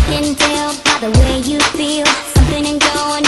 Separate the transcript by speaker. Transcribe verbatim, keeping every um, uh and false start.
Speaker 1: can tell by the way you feel. Something ain't going